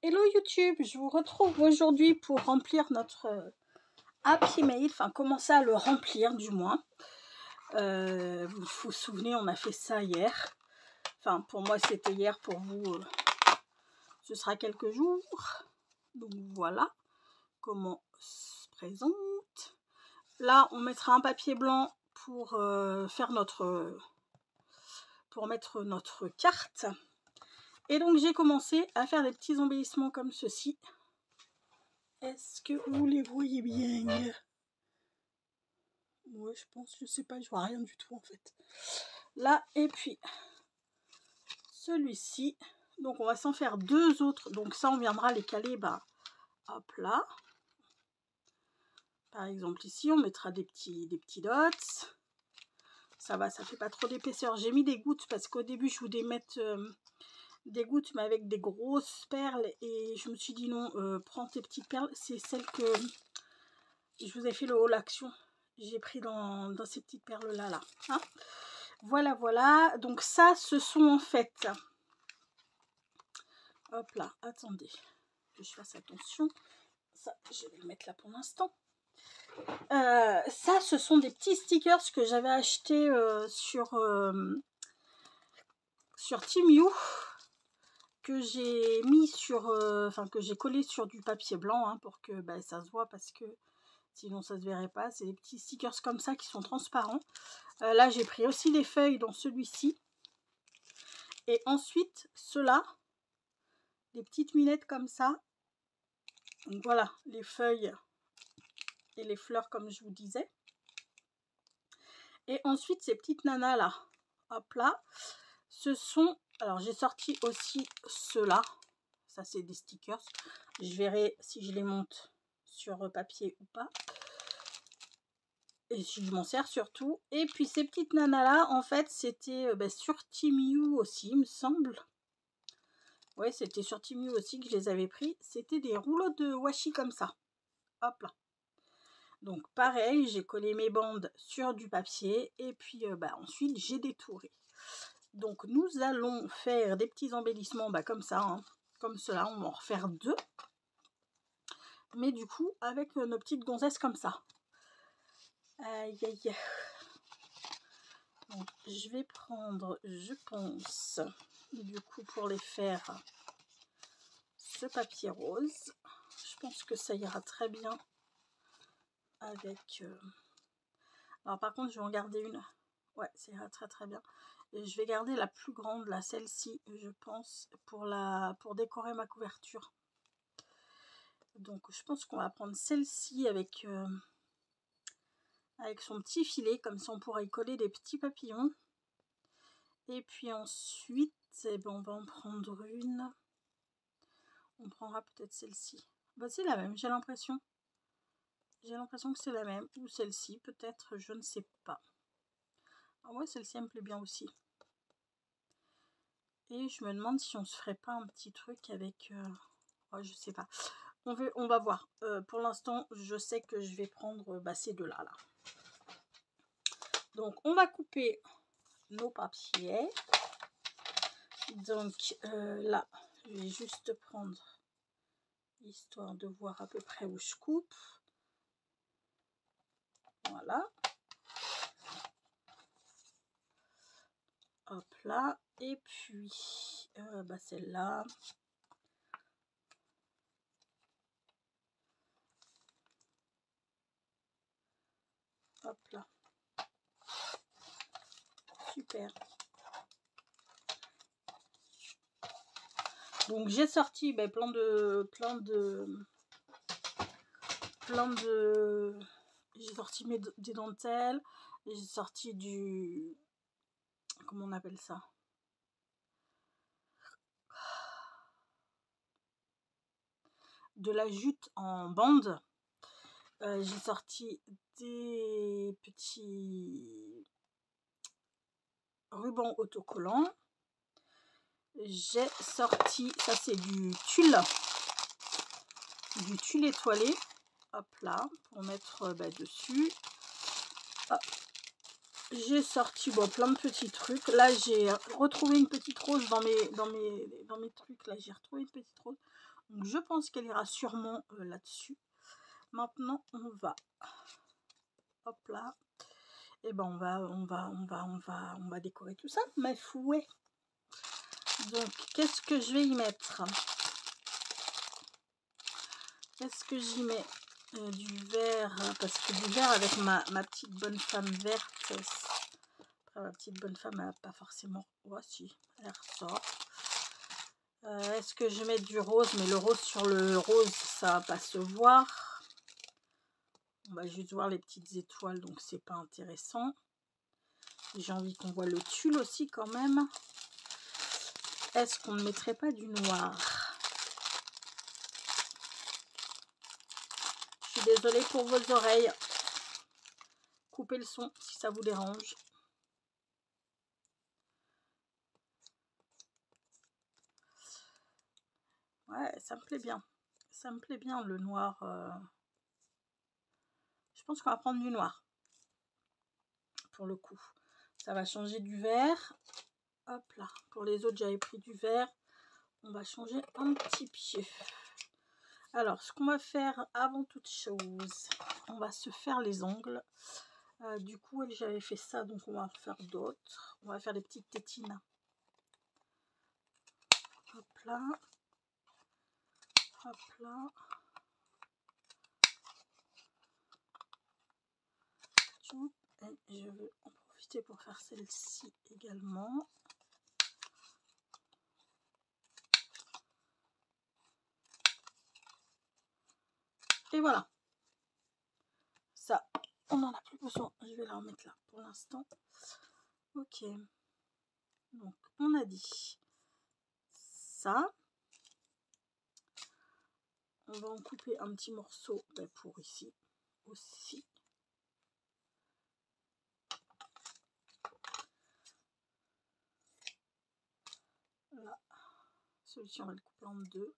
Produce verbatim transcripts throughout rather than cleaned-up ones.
Hello YouTube, je vous retrouve aujourd'hui pour remplir notre Happy Mail, enfin commencer à le remplir du moins. Euh, vous vous souvenez, on a fait ça hier. Enfin pour moi c'était hier, pour vous euh, ce sera quelques jours. Donc voilà comment se présente. Là on mettra un papier blanc pour euh, faire notre... pour mettre notre carte. Et donc j'ai commencé à faire des petits embellissements comme ceci. Est-ce que vous les voyez bien? Ouais, je pense, je sais pas, je vois rien du tout en fait. Là, et puis celui-ci. Donc on va s'en faire deux autres. Donc ça, on viendra les caler, bah, hop là. Par exemple ici, on mettra des petits, des petits dots. Ça va, ça fait pas trop d'épaisseur. J'ai mis des gouttes parce qu'au début, je voulais mettre euh, des gouttes, mais avec des grosses perles. Et je me suis dit non, euh, prends tes petites perles. C'est celle que je vous ai fait le haul action. J'ai pris dans, dans ces petites perles là là. Hein, voilà, voilà. Donc ça, ce sont en fait... Hop là, attendez. Que je fasse attention. Ça, je vais le mettre là pour l'instant. Euh, ça, ce sont des petits stickers que j'avais achetés euh, sur, euh, sur Temu. Que j'ai mis sur... Euh, enfin, que j'ai collé sur du papier blanc hein, pour que bah, ça se voit parce que sinon ça se verrait pas. C'est des petits stickers comme ça qui sont transparents. Euh, là, j'ai pris aussi des feuilles dans celui-ci. Et ensuite, ceux-là, des petites minettes comme ça. Donc voilà, les feuilles et les fleurs comme je vous disais. Et ensuite, ces petites nanas là, hop là, ce sont... Alors, j'ai sorti aussi ceux-là. Ça, c'est des stickers. Je verrai si je les monte sur papier ou pas. Et si je m'en sers surtout. Et puis, ces petites nanas là, en fait, c'était euh, bah, sur Temu aussi, il me semble. Ouais, c'était sur Temu aussi que je les avais pris. C'était des rouleaux de washi comme ça. Hop là. Donc pareil, j'ai collé mes bandes sur du papier. Et puis euh, bah, ensuite, j'ai détouré. Donc nous allons faire des petits embellissements bah, comme ça. Hein. Comme cela, on va en refaire deux. Mais du coup, avec euh, nos petites gonzesses comme ça. Aïe, aïe. Donc, je vais prendre, je pense, du coup, pour les faire, ce papier rose. Je pense que ça ira très bien avec... Euh... Alors, par contre, je vais en garder une. Ouais, ça ira très très bien. Et je vais garder la plus grande, là, celle-ci, je pense, pour, la... pour décorer ma couverture. Donc, je pense qu'on va prendre celle-ci avec... Euh... avec son petit filet, comme ça on pourra y coller des petits papillons. Et puis ensuite, eh ben, on va en prendre une. On prendra peut-être celle-ci. Bah, c'est la même, j'ai l'impression. J'ai l'impression que c'est la même. Ou celle-ci, peut-être, je ne sais pas. Ah ouais, celle-ci, elle me plaît bien aussi. Et je me demande si on se ferait pas un petit truc avec... Euh... Oh, je sais pas. On, veut, on va voir. Euh, pour l'instant, je sais que je vais prendre bah, ces deux-là. Là. Donc, on va couper nos papiers. Donc euh, là, je vais juste prendre, histoire de voir à peu près où je coupe. Voilà. Hop là. Et puis, euh, bah celle-là. Hop là. Super. Donc j'ai sorti ben, plein de plein de plein de j'ai sorti mes, des dentelles, j'ai sorti du, comment on appelle ça, de la jute en bande. Euh, j'ai sorti des petits rubans autocollants. J'ai sorti, ça c'est du tulle, du tulle étoilé, hop là, pour mettre bah, dessus. Hop. j'ai sorti bon, plein de petits trucs. Là, j'ai retrouvé une petite rose dans mes, dans mes, dans mes trucs. Là, j'ai retrouvé une petite rose. Donc, je pense qu'elle ira sûrement euh, là-dessus. Maintenant, on va... Hop là. Et ben, on va, on va, on va, on va, on va décorer tout ça. Mais fouet. Donc, qu'est-ce que je vais y mettre? Qu'est-ce que j'y mets? euh, Du vert, parce que du vert avec ma, ma petite bonne femme verte. Après, ma petite bonne femme, elle n'a pas forcément... Oh, si, elle ressort. Euh, Est-ce que je vais mettre du rose? Mais le rose sur le rose, ça va pas se voir. On va juste voir les petites étoiles, donc c'est pas intéressant. J'ai envie qu'on voit le tulle aussi quand même. Est-ce qu'on ne mettrait pas du noir? Je suis désolée pour vos oreilles. Coupez le son si ça vous dérange. Ouais, ça me plaît bien. Ça me plaît bien le noir. Euh... Je pense qu'on va prendre du noir. Pour le coup. Ça va changer du vert. Hop là. Pour les autres, j'avais pris du vert. On va changer un petit pied. Alors, ce qu'on va faire avant toute chose, on va se faire les ongles. Euh, du coup, j'avais fait ça, donc on va en faire d'autres. On va faire des petites tétines. Hop là. Hop là. Et je vais en profiter pour faire celle-ci également. Et voilà. Ça, on n'en a plus besoin. Je vais la remettre là pour l'instant. Ok. Donc, on a dit ça. On va en couper un petit morceau pour ici aussi. Là. Celui-ci, on va le couper en deux.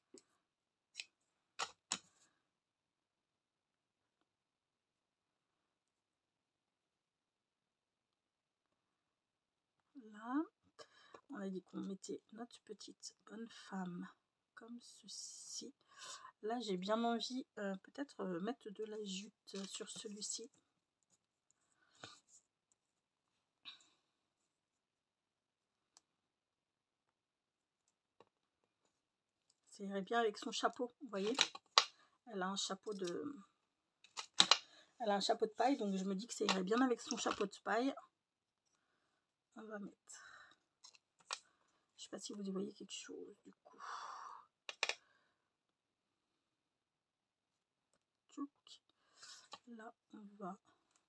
Là. On a dit qu'on mettait notre petite bonne femme comme ceci. Là, j'ai bien envie euh, peut-être euh, mettre de la jute sur celui-ci. Ça irait bien avec son chapeau, vous voyez. Elle a un chapeau de... Elle a un chapeau de paille, donc je me dis que ça irait bien avec son chapeau de paille. On va mettre... Je sais pas si vous y voyez quelque chose, du coup. Là, on va...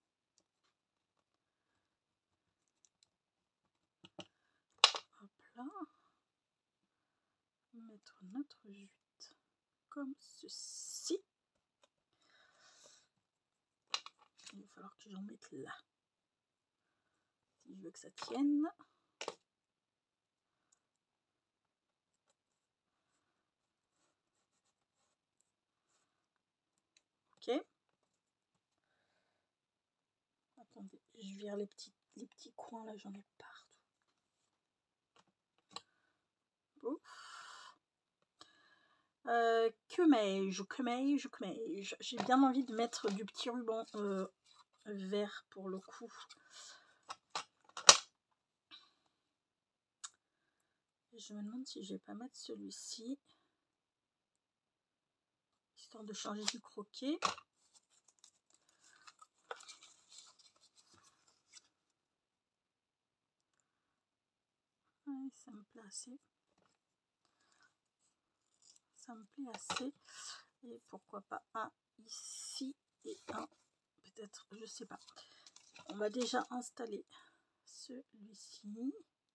Hop là. Mettre notre jute comme ceci. Il va falloir que j'en mette là. Si je veux que ça tienne. Ok. Attendez, je vire les petits, les petits coins là, j'en ai partout. Ouf. Euh, que mets-je, que mets-je, que mets-je? J'ai bien envie de mettre du petit ruban euh, vert pour le coup. Je me demande si je vais pas mettre celui-ci, histoire de changer du croquet. Ouais, ça me plaît assez. Ça me plaît assez. Et pourquoi pas un ici et un peut-être, je sais pas. On va déjà installer celui-ci.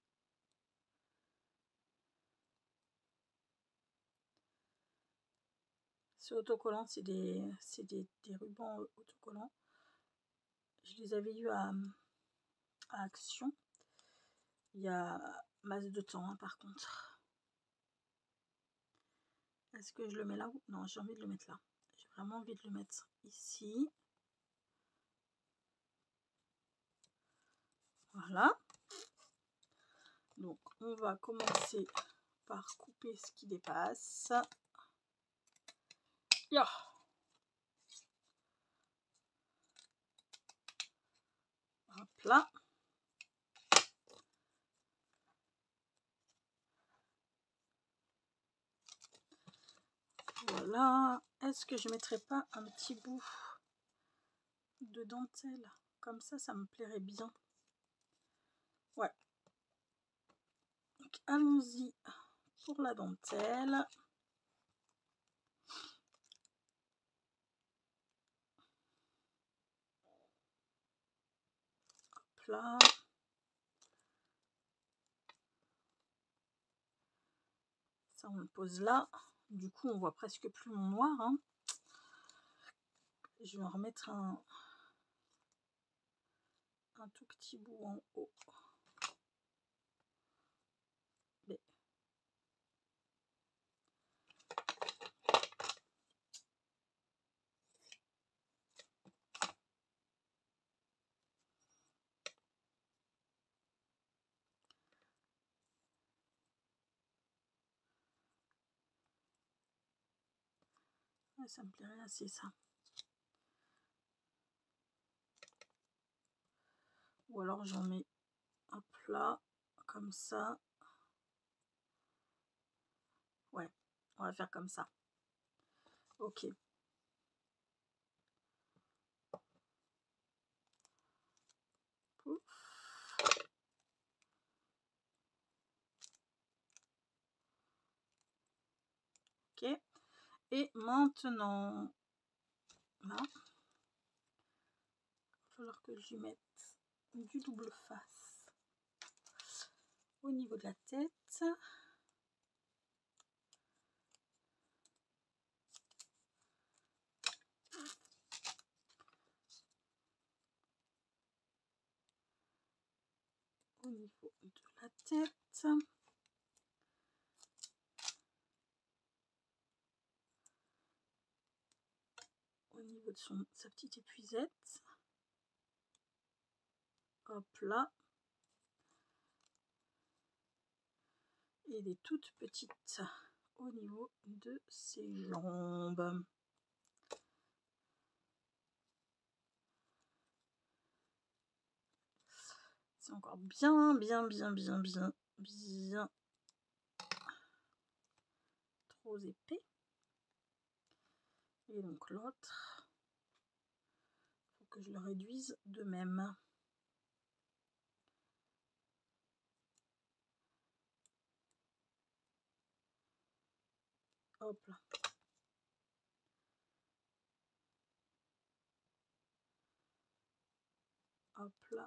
Ce autocollant, c'est des, c'est des, des rubans autocollants. Je les avais eu à, à Action. Il y a masse de temps, hein, par contre. Est-ce que je le mets là? Non, j'ai envie de le mettre là. J'ai vraiment envie de le mettre ici. Voilà. Donc, on va commencer par couper ce qui dépasse. Yeah. Hop là. Voilà. Est-ce que je ne mettrais pas un petit bout de dentelle? Comme ça, ça me plairait bien. Ouais. Donc, allons-y pour la dentelle. Hop là. Ça, on le pose là. Du coup, on voit presque plus mon noir. Hein. Je vais en remettre un, un tout petit bout en haut. Mais... Ouais, ça me plairait assez ça. Ou alors j'en mets un plat comme ça. Ouais, on va faire comme ça. Ok. Pouf. Ok. Et maintenant, là, il va falloir que j'y mette du double face au niveau de la tête. Au niveau de la tête. Au niveau de son, sa petite épuisette. Hop là. Et des toutes petites au niveau de ses jambes. C'est encore bien, bien, bien, bien, bien, bien trop épais. Et donc l'autre, il faut que je le réduise de même. Hop là. Hop là.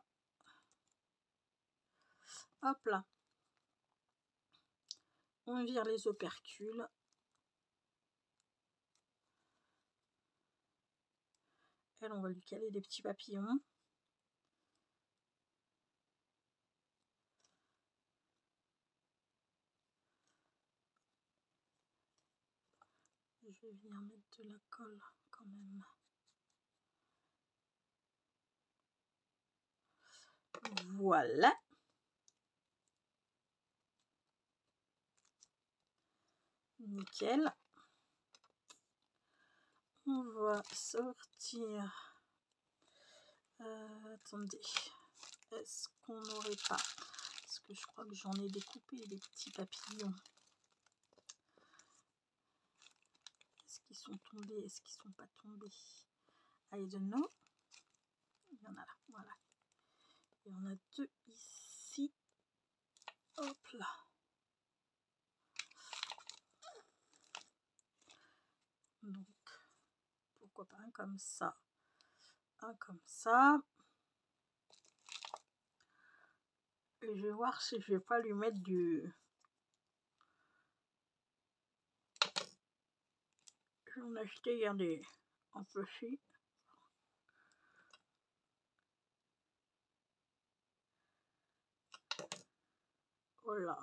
Hop là. On vire les opercules. Elle, on va lui caler des petits papillons. Je vais venir mettre de la colle quand même. Voilà. Nickel. On va sortir. Euh, attendez. Est-ce qu'on n'aurait pas... Parce que je crois que j'en ai découpé des petits papillons. Est-ce qu'ils sont tombés? Est-ce qu'ils sont pas tombés? I don't know. Il y en a là. Voilà. Il y en a deux ici. Hop là. Donc, pourquoi pas un comme ça. Un comme ça. Et je vais voir si je vais pas lui mettre du... J'en ai acheté hier des en petit. Voilà.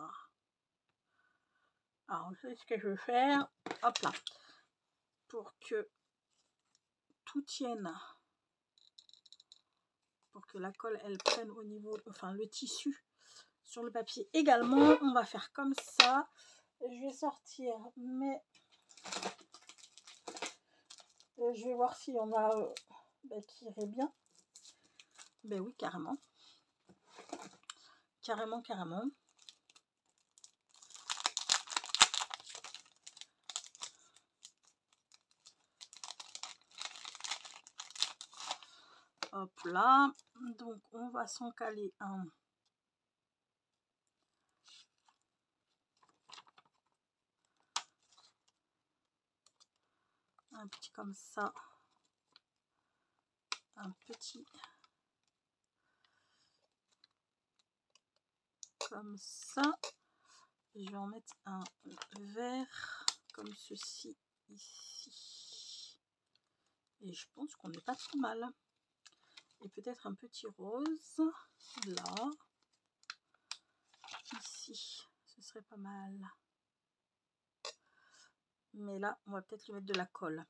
Alors, c'est ce que je vais faire. Hop là. Pour que tout tienne pour que la colle elle prenne au niveau, enfin le tissu sur le papier également. On va faire comme ça. Je vais sortir mais euh, je vais voir s'il y en a euh, bah, qui irait bien. Ben oui, carrément. Carrément, carrément. Hop là. Donc, on va s'en caler un. Un petit comme ça. Un petit. Comme ça. Je vais en mettre un vert comme ceci ici. Et je pense qu'on n'est pas trop mal. Et peut-être un petit rose là. Ici, ce serait pas mal. Mais là, on va peut-être lui mettre de la colle.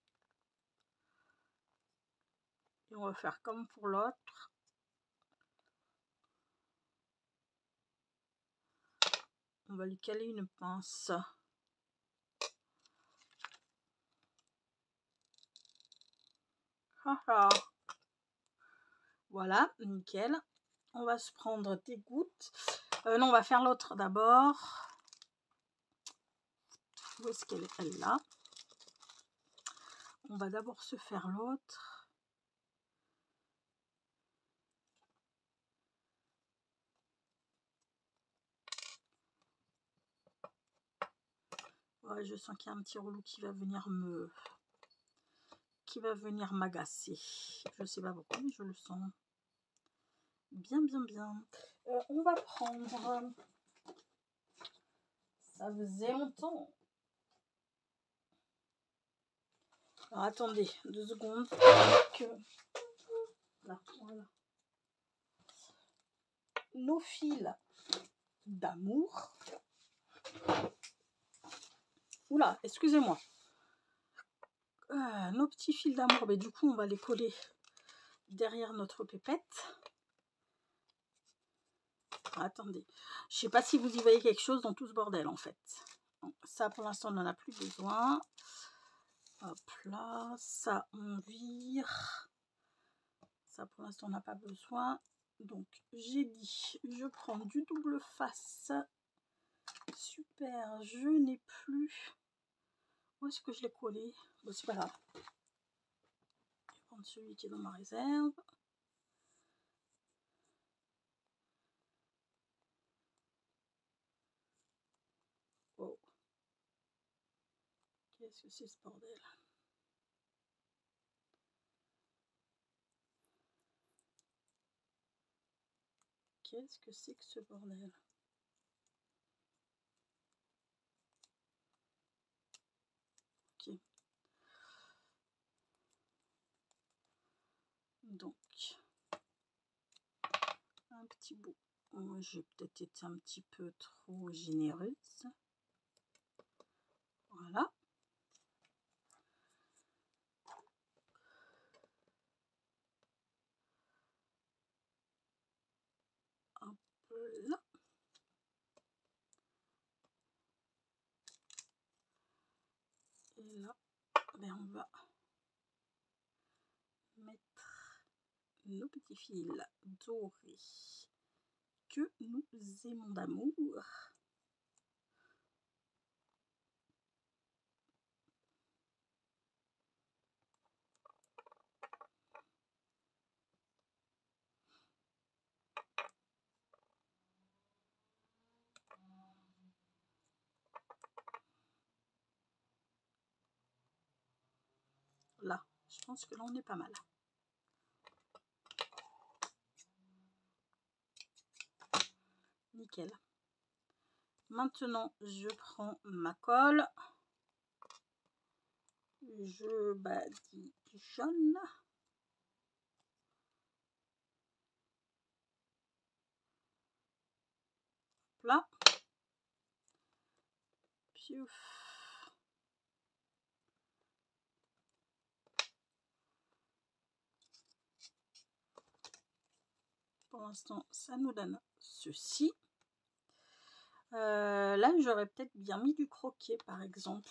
Et on va faire comme pour l'autre. On va lui caler une pince. Ah ah. Voilà, nickel. On va se prendre des gouttes. Euh, non, on va faire l'autre d'abord. Où est-ce qu'elle est? Elle là. On va d'abord se faire l'autre. Ouais, je sens qu'il y a un petit relou qui va venir me... qui va venir m'agacer. Je sais pas pourquoi, mais je le sens. Bien, bien, bien. Euh, on va prendre... Ça faisait longtemps. Alors, attendez, deux secondes. Que... Là, voilà. Nos fils d'amour. Oula, excusez-moi. Euh, nos petits fils d'amour, mais du coup, on va les coller derrière notre pépette. Attendez, je sais pas si vous y voyez quelque chose dans tout ce bordel en fait. Donc, ça pour l'instant on n'en a plus besoin. Hop là, ça on vire. Ça pour l'instant on n'a pas besoin. Donc j'ai dit, je prends du double face. Super, je n'ai plus. Où est-ce que je l'ai collé? Bon, c'est pas grave. Je vais prendre celui qui est dans ma réserve. Oh. Qu'est-ce que c'est ce bordel? Qu'est-ce que c'est que ce bordel? Ok. Donc, un petit bout. Oh, j'ai peut-être été un petit peu trop généreuse. Voilà. Hop là. Et là, ben on va mettre nos petits fils dorés que nous aimons d'amour. Là, je pense que là on est pas mal. Nickel. Maintenant, je prends ma colle. Je badigeonne. Là. Piouf. l'instant, ça nous donne ceci. Euh, là, j'aurais peut-être bien mis du croquet, par exemple.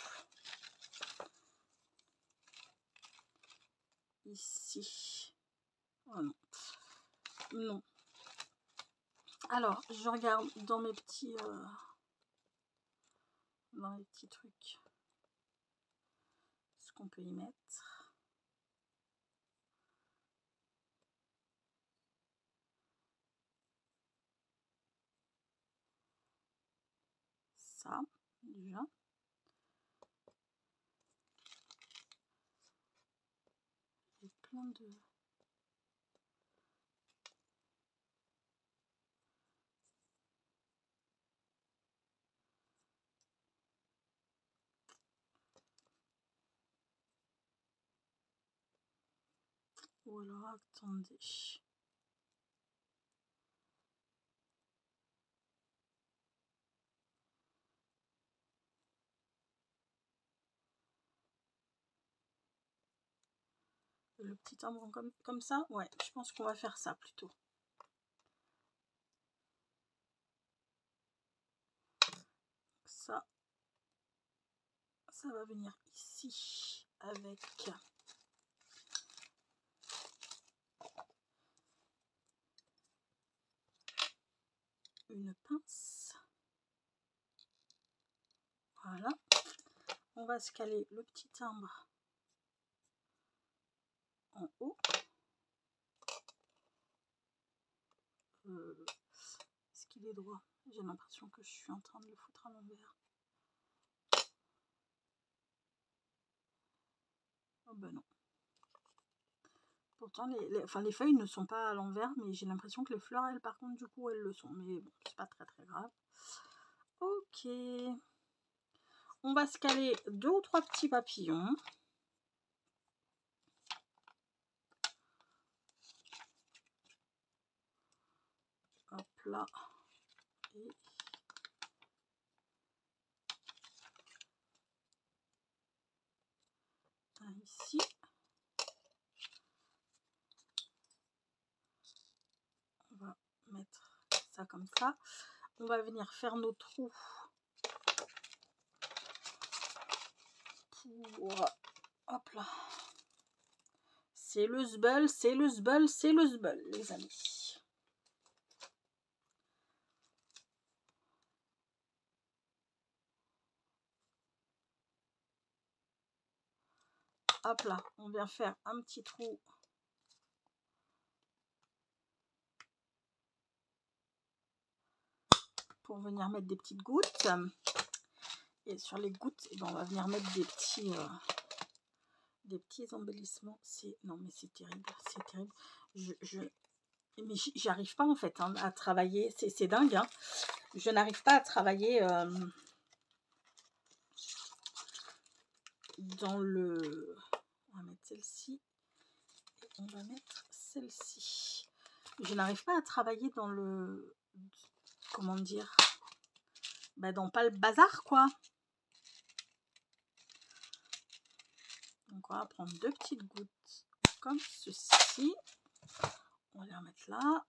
Ici. Oh non. Non. Alors, je regarde dans mes petits... Euh, dans les petits trucs. Ce qu'on peut y mettre. Ça, déjà. Il y a plein de... Ou alors, attendez. Le petit timbre comme, comme ça, ouais, je pense qu'on va faire ça plutôt. Ça, ça va venir ici avec une pince. Voilà. On va se caler le petit timbre en haut. Euh, Est-ce qu'il est droit? J'ai l'impression que je suis en train de le foutre à l'envers. Oh ben non. Pourtant, les, les, enfin, les feuilles ne sont pas à l'envers, mais j'ai l'impression que les fleurs, elles, par contre, du coup, elles le sont. Mais bon, c'est pas très très grave. Ok. On va se caler deux ou trois petits papillons. Hop là. Et un ici. On va mettre ça comme ça. On va venir faire nos trous pour... Hop là. C'est le zbeul, c'est le zbeul, c'est le zbeul, les amis. Hop là, on vient faire un petit trou. Pour venir mettre des petites gouttes. Et sur les gouttes, eh ben, on va venir mettre des petits... Euh, des petits embellissements. C'est non mais c'est terrible, c'est terrible. Je, je mais j'y arrive pas en fait hein, à travailler. C'est dingue. Hein. Je n'arrive pas à travailler euh, dans le. On va mettre celle-ci. On va mettre celle-ci. Je n'arrive pas à travailler dans le. Comment dire? Bah, dans pas le bazar quoi. Donc on va prendre deux petites gouttes comme ceci. On va les remettre là.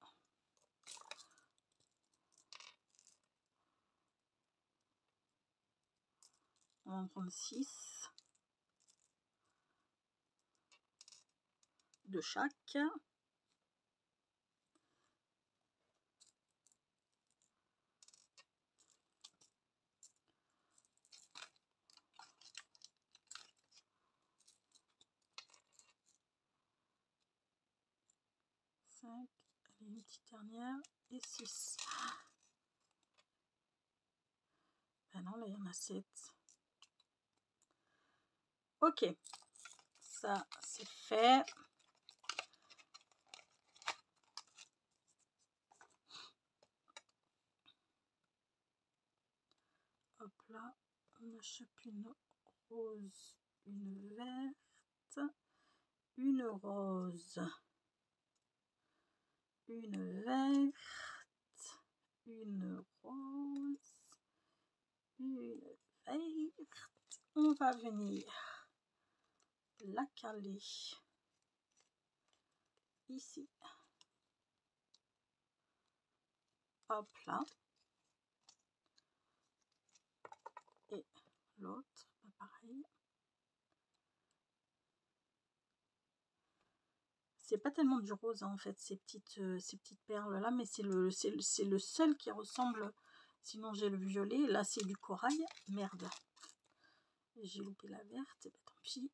On va en prendre six de chaque. cinq, allez, une petite dernière et six. Ben non, là il y en a sept. Ok, ça c'est fait. Hop là, on achète une rose, une verte, une rose, une verte, une rose, une verte. On va venir la caler ici. Hop là. Et l'autre, pareil. C'est pas tellement du rose hein, en fait, ces petites, euh, ces petites perles là, mais c'est le, c'est le, c'est le seul qui ressemble. Sinon j'ai le violet, là c'est du corail. Merde. J'ai loupé la verte, et ben, tant pis.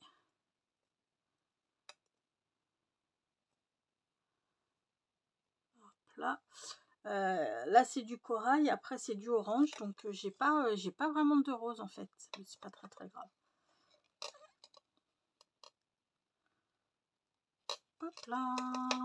Hop là. Euh, là c'est du corail, après c'est du orange, donc euh, j'ai pas, euh, j'ai pas vraiment de rose en fait. C'est pas très très grave. Hop là.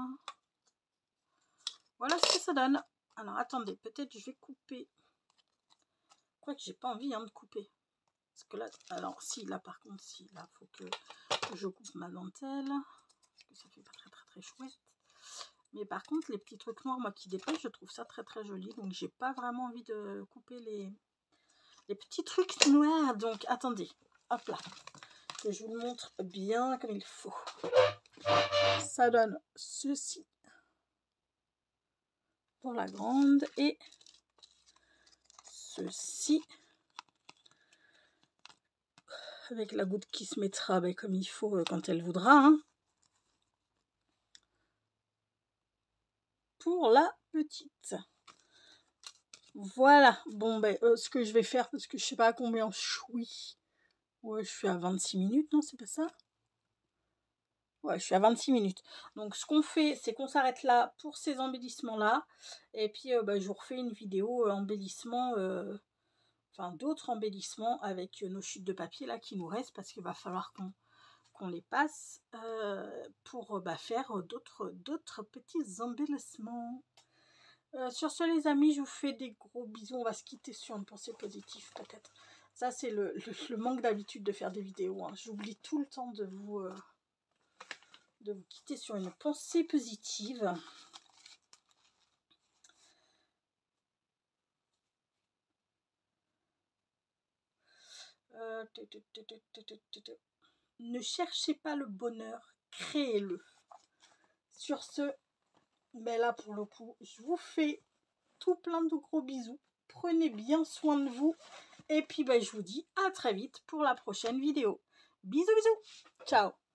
Voilà ce que ça donne. Alors attendez, peut-être je vais couper. Quoique j'ai pas envie hein, de couper. Parce que là, alors si là par contre, si là faut que je coupe ma dentelle. Parce que ça fait pas très très très chouette. Mais par contre les petits trucs noirs moi qui dépassent, je trouve ça très très joli. Donc j'ai pas vraiment envie de couper les, les petits trucs noirs. Donc attendez, hop là. Que je vous le montre bien comme il faut. Ça donne ceci. Pour la grande et ceci avec la goutte qui se mettra ben, comme il faut quand elle voudra hein. Pour la petite, voilà. Bon ben euh, ce que je vais faire parce que je sais pas à combien je suis. Ouais, je suis à vingt-six minutes, non c'est pas ça? Ouais, je suis à vingt-six minutes. Donc ce qu'on fait, c'est qu'on s'arrête là pour ces embellissements là. Et puis euh, bah, je vous refais une vidéo euh, embellissement, euh, enfin d'autres embellissements avec euh, nos chutes de papier là qui nous restent parce qu'il va falloir qu'on qu'on les passe euh, pour bah, faire d'autres d'autres petits embellissements. Euh, sur ce les amis, je vous fais des gros bisous. On va se quitter sur une pensée positive peut-être. Ça c'est le, le, le manque d'habitude de faire des vidéos. Hein. J'oublie tout le temps de vous... Euh, de vous quitter sur une pensée positive. Euh, ne cherchez pas le bonheur, créez-le. Sur ce, ben là pour le coup, je vous fais tout plein de gros bisous. Prenez bien soin de vous. Et puis ben, je vous dis à très vite pour la prochaine vidéo. Bisous bisous. Ciao.